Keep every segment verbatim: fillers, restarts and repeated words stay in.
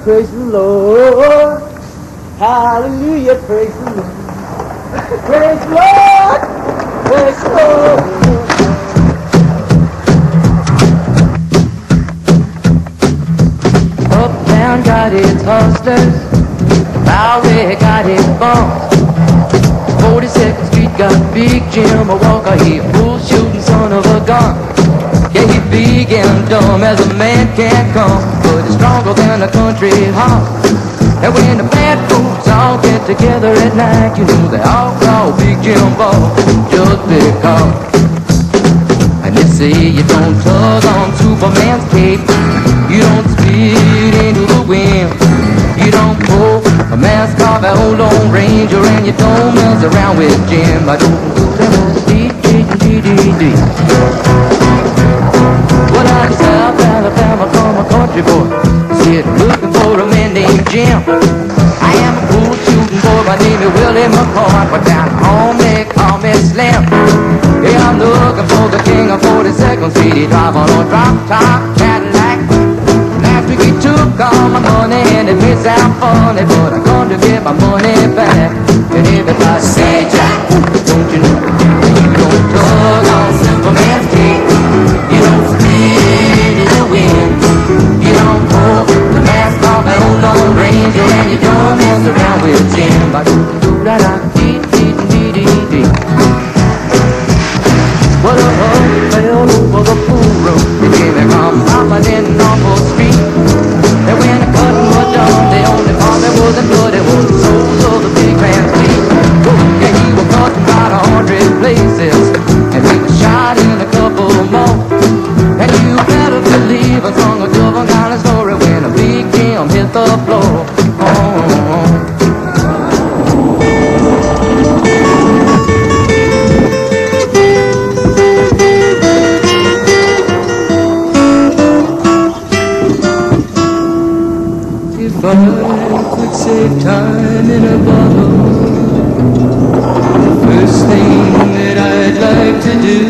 praise the Lord. Hallelujah, praise the Lord. Praise the Lord, praise the Lord. Uptown got its hustlers, Bowery got its bums. forty-second Street got Big Jim, a Walker, he a bull shooting son of a gun. Yeah, he big and dumb as a man can't come, but he's stronger than a country horse. And when the bad folks all get together at night, you know they all call Big Jim Ball just because. And they say you don't tug on Superman's cape, you don't spit into the wind, you don't pull a mask off an old Lone Ranger, and you don't mess around with Jim. I don't do that. Well, I'm South Alabama from a country boy, sit looking for a man named Jim. I am a cool shooting boy, my name is Willie McCoy, but down home they call me Slim. Yeah, I'm looking for the king of forty-second Street. He drive on a drop-top Cadillac. Last week he took all my money and it may sound funny, but I come to get my money back. And everybody say, Jack, don't you know you don't tug on Superman's cape, you don't spit in the wind, you don't pull the mask off an old Lone Ranger, and you don't mess around with Jim. I do do da da dee dee dee dee dee. Well, a hug fell over the pool room. They came and come hopping in off the street. And when the cutting was done, the only part that wasn't blood, it was the soles of the big man's feet. Yeah, he was cutting about a hundred places, and he was shot in a couple more. And you better believe I sung a different kind of story when a big Jim hit the floor. Oh, oh, oh. If I could save time in a bottle, the first thing that I'd like to do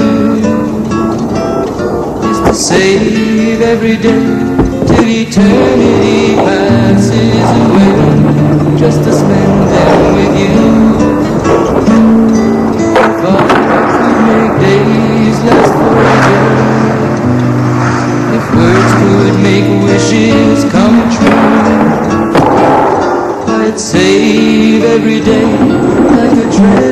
is to save every day till eternity passes away, just to spend them with you. If I could make days last forever, if words could make wishes come true, I'd save every day like a treasure.